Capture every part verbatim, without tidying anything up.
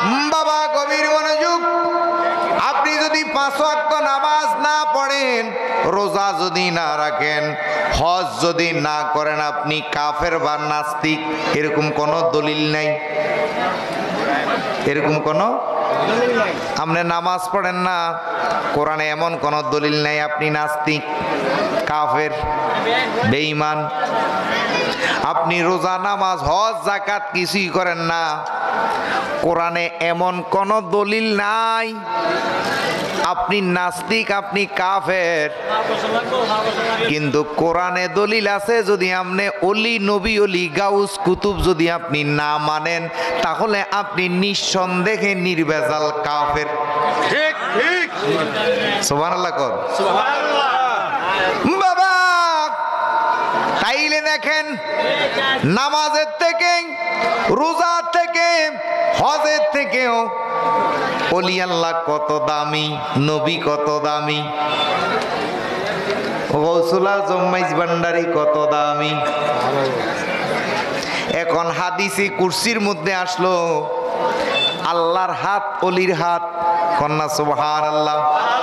বাবা গভীর মনোযোগ। আপনি যদি পাঁচ ওয়াক্ত নামাজ না পড়েন, রোজা যদি না রাখেন, হজ যদি না করেন, আপনি কাফের বা নাস্তিক, এরকম কোনো দলিল নাই। এরকম কোনো আপনি নামাজ পড়েন না, কোরআনে এমন কোনো দলিল নাই আপনি নাস্তিক, কাফের, বেঈমান। আপনি রোজা নামাজ হজ যাকাত কিছুই করেন না, কোরআনে এমন কোনো দলিল নাই আপনি নাস্তিক, আপনি কাফের। কিন্তু কোরআনে দলিল আছে, যদি আপনি অলি নবী অলি গাউস কুতুব যদি আপনি না মানেন, তাহলে আপনি নিঃসন্দেহে নির্ভেজাল কাফের। ঠিক ঠিক সুবহানাল্লাহ কর। বাবা তাইলে দেখেন, নামাজের থেকে, রোজা থেকে, হজের থেকেও ওলি আল্লাহ কত দামি, নবী কত দামি, গৌসুল আজম মাইজ ভান্ডারী কত দামি। এখন হাদিসে কুরসির মধ্যে আসলো আল্লাহর হাত, অলির হাত, কন্যা সুবহানাল্লাহ।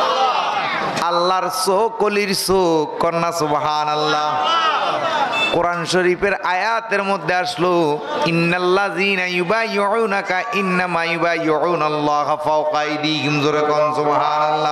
আল্লাহর চোখ, অলির চোখ, কন্যা সুবহানাল্লাহ। কোরআন শরীফের আয়াতের মধ্যে আসলো ইন্নাল্লাযীনা ইউবাইয়ুনাকা ইন্নামা ইউবাইয়ুনাল্লাহা ফাওকা আইদিহিম, জোরে কোন সুবহানাল্লাহ।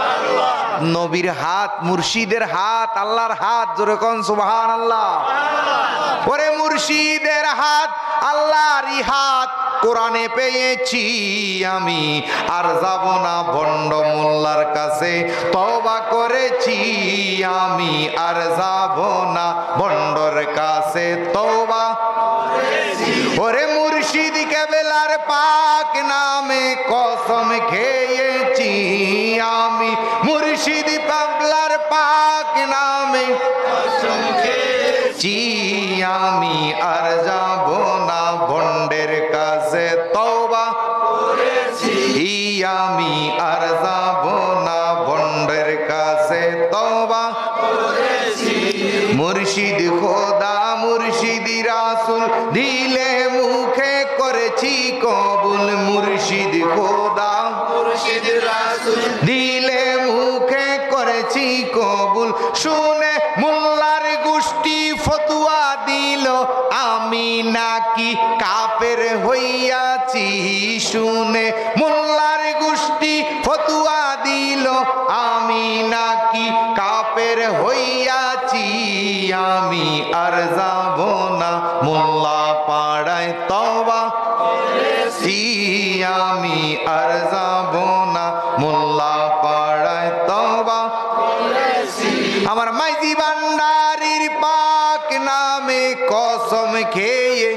নবীর হাত, মুর্শিদের হাত, আল্লাহর হাত, জোরে কোন সুবহানাল্লাহ। ওরে মুর্শিদের হাত, আল্লাহরই হাত কোরআনে পেয়েছি আমি, আর যাব না ভণ্ড মোল্লার কাছে, তওবা করেছি আমি, আর যাব না ভণ্ডর কাছে, তওবা করেছি। ওরে মুর্শিদ কেবলার পাক নামে কসম খেয়েছি আমি, মুর্শিদ কেবলার পাক নামে কসম খেয়েছি আমি, আর যাব না ভণ্ডের কাছে, তওবা করেছি আমি, আর যাব না ভণ্ডের কাছে, তওবা করেছি। মুর্শিদ খোদা, মুর্শিদ রাসূল দিলে মুখে করেছি কবুল, মুর্শিদ খোদা, মুর্শিদ রাসূল দিলে মুখে করেছি কবুল। শুনে মোল্লার গোষ্ঠী ফতুয়া দিল আমি নাকি কাফের হইয়াছি, শুনে মোল্লার গোষ্ঠী ফতুয়া দিল আমি নাকি কাফের হইয়াছি আমি, আর যাব না মোল্লা পাড়ায়, তওবা করেছি আমি, আর যাব না মোল্লা পাড়ায়, তওবা করেছি। আমার মাইজি ভান্ডারীর পাক নামে কসম খেয়ে,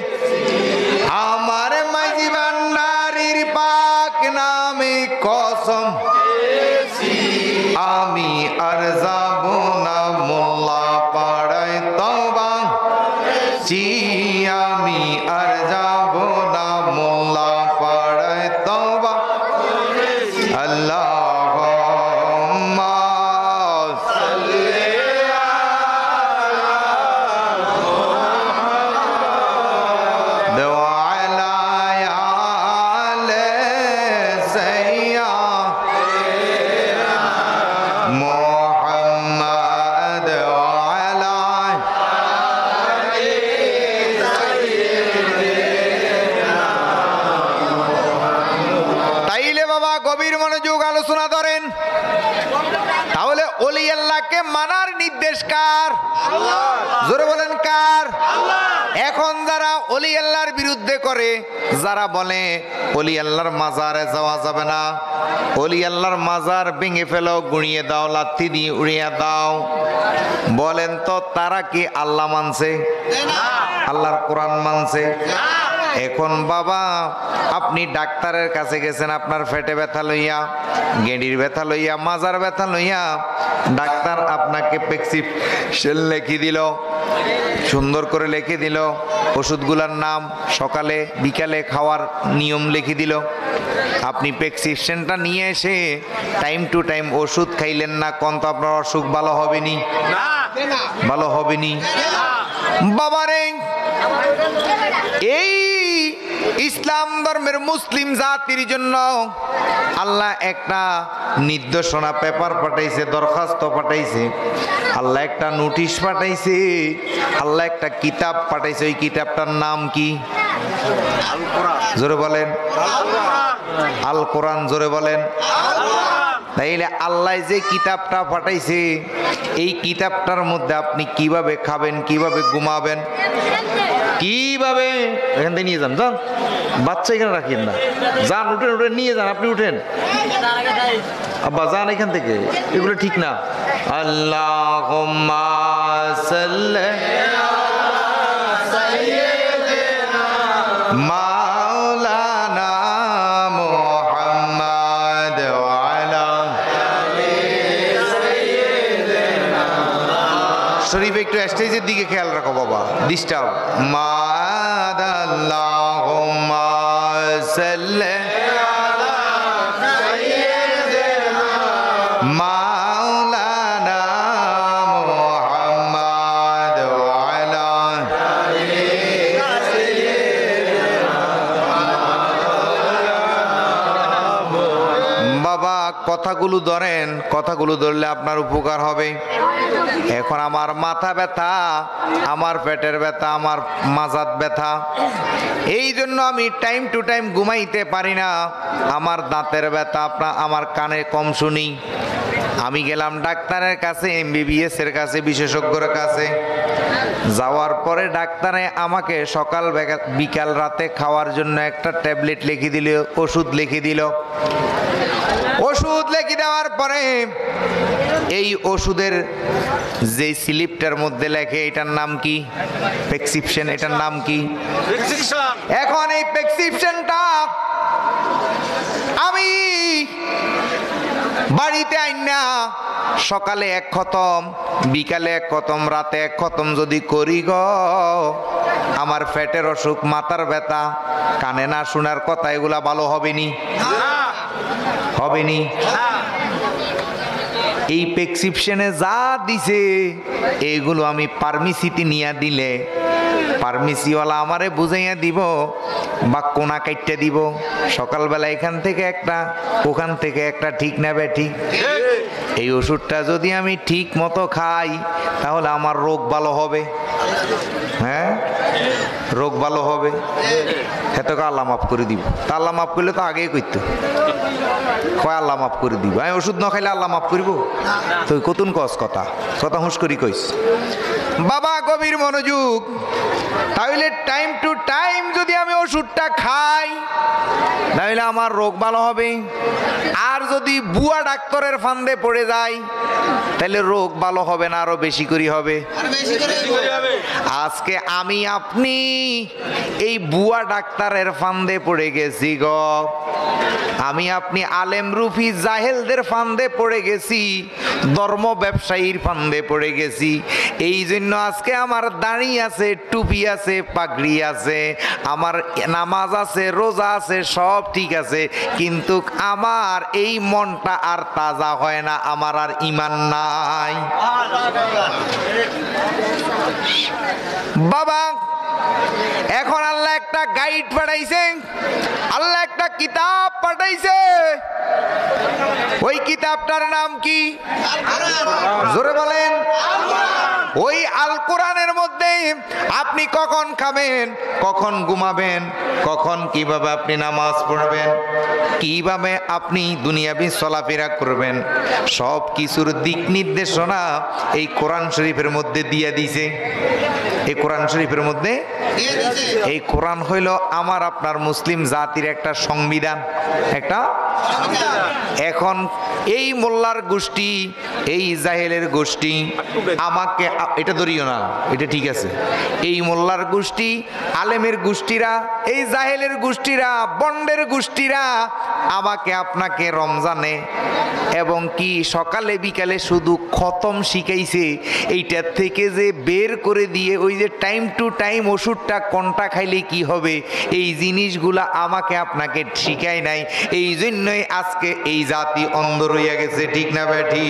আমার মাইজি ভান্ডারীর পাক নামে কসম খেয়েছি আমি, আর যাব না মোল্লা পাড়ায়, তওবা করেছি আমি, আর যাব না মোল্লা পাড়ায়, তওবা করেছি। আল্লাহুম্মা সাল্লি আলা আলে সাইয়্যিদিনা মুহাম্মদ ওয়া আলা তাইলে বাবা গভীর মনোযোগ আলোচনা ধরেন। তাহলে ওলি আল্লাহকে মানার নির্দেশ কার? জোরে বলেন কার? এখন যারা ওলি আল্লাহর বিরুদ্ধে করে, যারা বলে ওলি আল্লাহর মাজারে যাওয়া যাবে না, ওলি আল্লাহর মাজার ভেঙে ফেলো, গুঁড়িয়ে দাও, লাথি দিয়ে উড়িয়ে দাও, বলেন তো তারা কি আল্লাহ মানছে? আল্লাহর কোরআন মানছে? এখন বাবা আপনি ডাক্তারের কাছে গেছেন, আপনার পেটে ব্যথা লইয়া, গেঁডির ব্যথা লইয়া, মাজার ব্যথা লইয়া, ডাক্তার আপনাকে প্রেসক্রিপশন লিখে দিল, সুন্দর করে লিখে দিল, ওষুধগুলোর নাম, সকালে বিকালে খাওয়ার নিয়ম লিখে দিল। আপনি প্রেসক্রিপশনটা নিয়ে এসে টাইম টু টাইম ওষুধ খাইলেন না, কোন তো আপনার অসুখ ভালো হবে নি, ভালো হবে নি। বাবারে এই ইসলাম ধর্মের মুসলিম জাতির জন্য আল্লাহ একটা নির্দেশনা পেপার পাঠাইছে, দরখাস্ত পাঠাইছে, আল্লাহ একটা নোটিশ পাঠাইছে, আল্লাহ একটা কিতাব পাঠাইছে। ওই কিতাবটার নাম কি? জোরে বলেন আল কোরআন। জোরে বলেন। তাইলে আল্লাহ যে কিতাবটা পাঠাইছে, এই কিতাবটার মধ্যে আপনি কিভাবে খাবেন, কিভাবে ঘুমাবেন, কিভাবে, এখান থেকে নিয়ে যান, যান বাচ্চা এখানে রাখেন না, যান উঠেন, উঠেন নিয়ে যান, আপনি উঠেন আব্বা, যান এখান থেকে, এগুলো ঠিক না। আল্লাহুম্মা সাল্লি মাওলানা মুহাম্মদ ওয়া আলা শরীফ, একটু স্টেজের দিকে খেয়াল রাখো বাবা, ডিস্টার্ব। মাদাল্লাহুম্মা সাল্লি মাওলানা মুহাম্মদ ওয়া আলা বাবা, কথাগুলো ধরেন, কথাগুলো ধরলে আপনার উপকার হবে। এখন আমার মাথা ব্যথা, আমার পেটের ব্যথা, আমার মাজাত ব্যথা, এই জন্য আমি টাইম টু টাইম ঘুমাইতে পারি না। আমার দাঁতের ব্যথা, আপনার আমার কানে কম শুনি। আমি গেলাম ডাক্তারের কাছে, এমবিবিএস এর কাছে, বিশেষজ্ঞের কাছে। যাওয়ার পরে ডাক্তারে আমাকে সকাল বিকাল রাতে খাওয়ার জন্য একটা ট্যাবলেট লিখে দিল, ওষুধ লিখে দিল। ওষুধ লিখে দেওয়ার পরে এই ওষুধের যে স্লিপটার মধ্যে লেখে, এটার নাম কি? প্রেসক্রিপশন। এটার নাম কি? এখন এই প্রেসক্রিপশনটা আমি বাড়িতে আইনা সকালে এক খতম, বিকালে এক খতম, রাতে এক খতম যদি করি গো, আমার পেটের অসুখ, মাথার ব্যথা, কানে না শোনার কথা, এগুলা ভালো হবে নি? হবে নি? এই প্রেসক্রিপশনে যা দিছে এইগুলো আমি ফার্মেসিতে নিয়ে দিলে ফার্মেসিওয়ালা আমারে বুঝাইয়া দিব বা কোনা কাইটটা দিব। সকালবেলা এখান থেকে একটা, ওখান থেকে একটা, ঠিক না বে ঠিক? এই ওষুধটা যদি আমি ঠিক মতো খাই তাহলে আমার রোগ ভালো হবে। হ্যাঁ, রোগ ভালো হবে। এতকে আল্লাহ মাফ করে দিব। তা আল্লাহ মাফ করলে তো আগেই করতো, কয় আল্লাহ মাফ করে দিব। আমি ওষুধ না খাইলে আল্লাহ মাফ করিব? তুই কতুন কস কথা, কথা হুঁশ করি কইস। বাবা গভীর মনোযোগ। তাহলে টাইম টু টাইম যদি আমি ওষুধটা খাই তাহলে আমার রোগ ভালো হবে। আর যদি বুয়া ডাক্তারের ফান্দে পড়ে যায় তাহলে রোগ ভালো হবে না, আরো বেশি করে হবে। আজকে আমি আপনি এই বুয়া ডাক্তারের ফান্দে পড়ে গেছি গো। আমি আপনি আলেম রুফি জাহেলদের ফান্দে পড়ে গেছি, ধর্ম ব্যবসায়ীর ফান্দে পড়ে গেছি। এই জন্য আজকে আমার দাড়ি আছে, টুপি আছে, পাগড়ি আছে, আমার নামাজ আছে, রোজা আছে, সব ঠিক আছে, কিন্তু আমার এই মনটা আর তাজা হয় না, আমার আর ঈমান নাই। বাবা এখন আল্লাহ একটা গাইড পাঠাইছে, আল্লাহ একটা কিতাব পাঠাইছে। ওই কিতাবটার নাম কি? জোরে বলেন। ওই আল কোরআনের মধ্যে আপনি কখন খাবেন, কখন ঘুমাবেন, কখন কিভাবে আপনি নামাজ পড়বেন, কিভাবে আপনি দুনিয়াবি চলাফেরা করবেন, সব কিছুর দিক নির্দেশনা এই কোরআন শরীফের মধ্যে দিয়ে দিয়েছে। এই কোরআন শরীফের মধ্যে, এই কোরআন হইল আমার আপনার মুসলিম জাতির একটা সংবিধান, একটা। এখন এই মোল্লার গোষ্ঠী, এই জাহেলের গোষ্ঠী আমাকে, এটা ধরিও না, এটা ঠিক আছে, এই মোল্লার গোষ্ঠী, আলেমের গোষ্ঠীরা, এই জাহেলের গোষ্ঠীরা, বন্ডের গোষ্ঠীরা আমাকে আপনাকে রমজানে এবং কি সকালে বিকালে শুধু খতম শিখাইছে। এইটার থেকে যে বের করে দিয়ে ওই যে টাইম টু টাইম ওষুধটা কোনটা খাইলে কি হবে, এই জিনিসগুলা আমাকে আপনাকে শিখায় নাই। এই জন্যই আজকে এই জাতি অন্ধ রইয়া গেছে, ঠিক না বেঠি?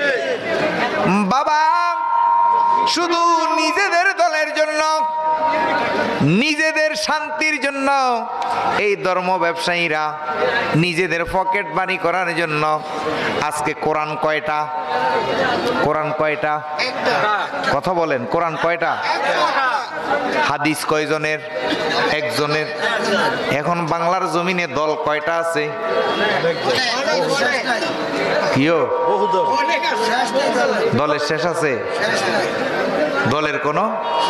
বাবা শুধু নিজেদের দলের জন্য নিজেদের শান্তির জন্য এই ধর্ম ব্যবসায়ীরা নিজেদের পকেট বানি করার জন্য আজকে কোরআন কয়টা কোরআন কয়টা কথা বলেন, কোরআন কয়টা? হাদিস কয়জনের? একজনের। এখন বাংলার জমিনে দল কয়টা আছে? কিও দলের শেষ আছে? দলের কোনো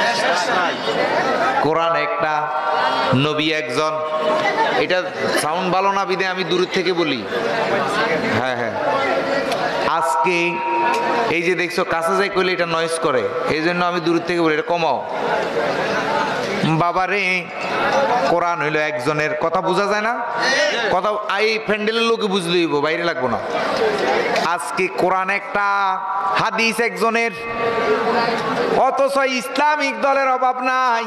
কোরআন একটা, নবী একজন। এটা সাউন্ড ভালো না বিদে আমি দূর থেকে বলি। হ্যাঁ হ্যাঁ, আজকে এই যে দেখছো কাছে যাই করলে এটা নয়েজ করে, এই জন্য আমি দূর থেকে বলি এটা কমাও। বাবারে কোরআন হইলো একজনের, কথা বোঝা যায় না? কথা এই প্যান্ডেলের লোকে বুঝলে হইব, বাইরে লাগবো না। আজকে কোরআন একটা, হাদিস একজনের, অথচ ইসলামিক দলের অভাব নাই।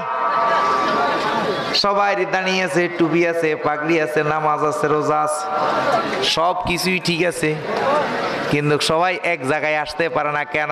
সবাই দাঁড়িয়ে আছে, টুপি আছে, পাগড়ি আছে, নামাজ আছে, রোজা আছে, সব কিছুই ঠিক আছে, কিন্তু সবাই এক জায়গায় আসতে পারে না কেন?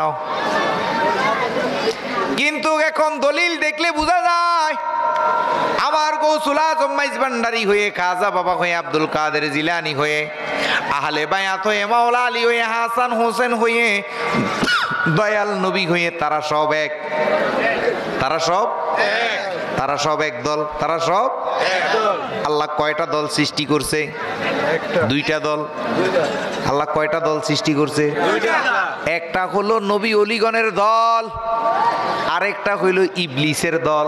কিন্তু এখন দলিল দেখলে বোঝা যায়। আমার গৌসুল আজম মাইজ ভান্ডারী হয়ে, খাজা বাবা হয়ে, আব্দুল কাদের জিলানী হয়ে, আহলে বায়াত হয়ে, মাওলা আলী হয়ে, হাসান হোসেন হয়ে, দয়াল নবী হয়ে, তারা সব এক, তারা সব তারা সব এক দল, তারা সব আল্লাহ কয়টা দল সৃষ্টি করছে? দুইটা দল। আল্লাহ কয়টা দল সৃষ্টি করছে? একটা হলো নবী অলিগণের দল, আরেকটা হইল ইবলিসের দল।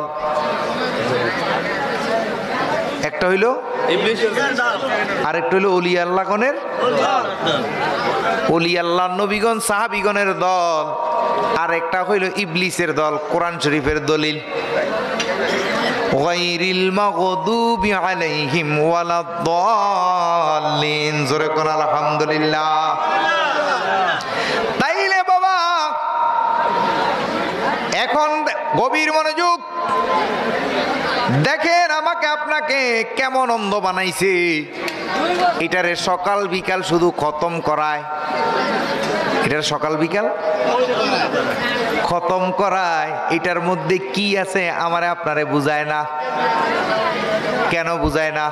একটা হইল আরেকটা হইল অলি আল্লাহগণের, অলি আল্লাহ নবীগণ সাহাবিগণের দল, আরেকটা হইল ইবলিসের দল। কোরআন শরীফের দলিল গায়রিল মাগদুবি আলাইহিম ওয়ালাদ-দাল্লিন। জোরে কোন আলহামদুলিল্লাহ। তাইলে বাবা এখন গভীর মনোযোগ দেখেন, আমাকে আপনাকে কেমন অন্ধ বানাইছে। এটারে সকাল বিকাল শুধু খতম করায়, এটার সকাল বিকাল খতম করায়। এটার মধ্যে কি আছে আমারে আপনারে বুঝায় না। কেন বুঝায় না?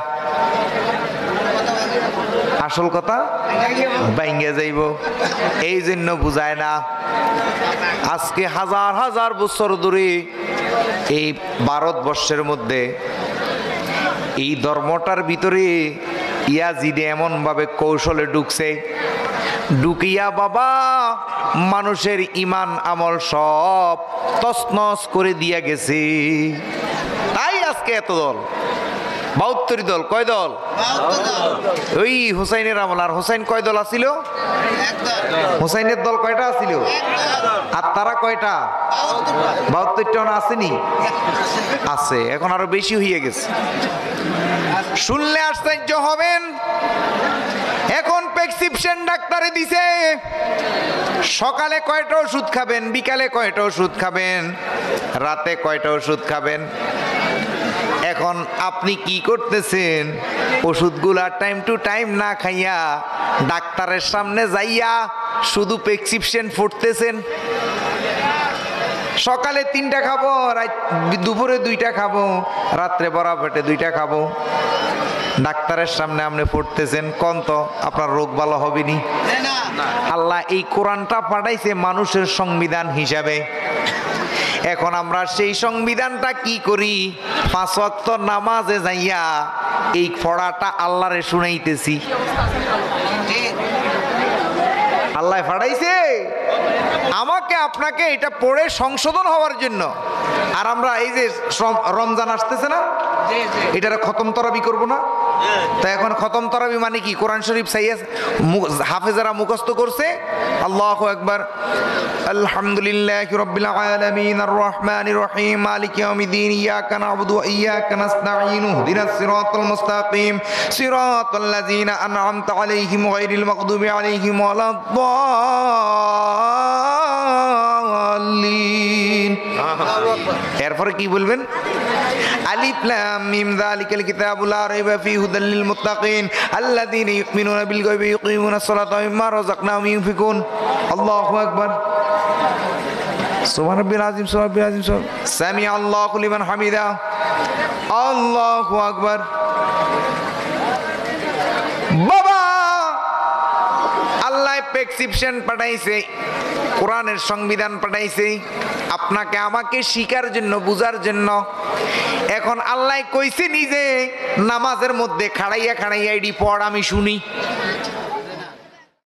আসল কথা বাইঙ্গে যাইব, এই জন্য বুঝায় না। আজকে হাজার হাজার বছর ধরে এই ভারতবর্ষের মধ্যে এই ধর্মটার ভিতরে ইয়াজিদে এমন ভাবে কৌশলে ঢুকছে, ঢুকিয়া বাবা মানুষের ইমান আমল সব তছনছ করে দিয়া গেছে। তাই আজকে এত দল, বাহাত্তর দল। কয় দল? ওই হুসাইনের আমল। আর হুসাইন কয় দল আছিল? হুসাইনের দল কয়টা আছিল? আর তারা কয়টা? বাহাত্তরটা আসেনি? আছে, এখন আরো বেশি হয়ে গেছে। শুনলে আশ্চর্য হবেন, এখন প্রেসক্রিপশন ডাক্তারে দিছে, সকালে কয়টা ওষুধ খাবেন, বিকালে কয়টা ওষুধ খাবেন, রাতে কয়টা ওষুধ খাবেন। এখন আপনি কি করতেছেন? ওষুধগুলা টাইম টু টাইম না খাইয়া ডাক্তারের সামনে যাইয়া শুধু প্রেসক্রিপশন ফুটতেছেন। সকালে তিনটা খাবো, দুপুরে দুইটা খাবো, রাত্রে বড়া পেটে দুইটা খাবো। ডাক্তারের সামনে আপনি পড়তেছেন, কোন তো আপনার রোগ ভালো হবে নি। আল্লাহ এই কোরআনটা পাঠাইছে মানুষের সংবিধান হিসাবে। এখন আমরা সেই সংবিধানটা কি করি? পাঁচ ওয়াক্ত নামাজে যাইয়া এই পড়াটা আল্লাহরে শুনাইতেছি। আল্লাহ পাঠাইছে আমাকে আপনাকে এটা পড়ে সংশোধন হওয়ার জন্য। আর আমরা এই যে রমজান আসতেছে না, এটার খতম তরাবি করবো না? তো এখন খতম তরাবি মানে কি? কোরআন শরীফ সাইয়া হাফেজারা মুখস্থ করছে। আল্লাহু আকবার। আলহামদুলিল্লাহি রাব্বিল আলামিন আর রহমানির রহিম মালিকি ইয়াউমিদ্দিন ইয়াকা না'বুদু ওয়া ইয়াকা নাস্তাঈন ইহদিনাস সিরাতাল মুস্তাকিম সিরাতাল লাযিনা আন'আমতা আলাইহিম গায়রিল মাগদুবি আলাইহিম ওয়ালাদ-দাল্লিন। এরপরে কি বলবেন? আলিফ লাম মিম যালিকাল কিতাবু লা রাইবা ফীহি হুদাল লিল মুত্তাকিন আল্লাযীনা ইউমিনুনা বিল গায়বি ওয়া ইয়ুকিমুনাস সালাতা ওয়া মিম্মা রাযাকনাহুম ইউনফিকুন। আল্লাহু আকবার। সুবহান রাব্বিল আযীম সুবহান রাব্বিল আযীম সামি আল্লাহু লিমান হামিদা আল্লাহু আকবার। বাবা আল্লাহ প্রেসক্রিপশন পাঠাইছে, কোরআনের সংবিধান পাঠাইছে আপনাকে আমাকে শিকার জন্য, বুঝার জন্য। এখন আল্লাহ কইছে নিজে নামাজের মধ্যে খাড়াইয়া খাড়াইয়া এডি পড় আমি শুনি।